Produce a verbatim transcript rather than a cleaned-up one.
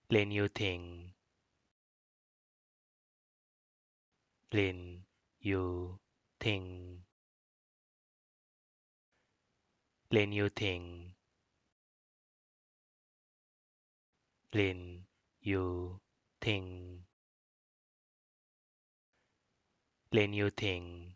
เรียนยูทิงเรียนยูทิงเรียนยูทิงเรียนยูทิงเรียนยูทิง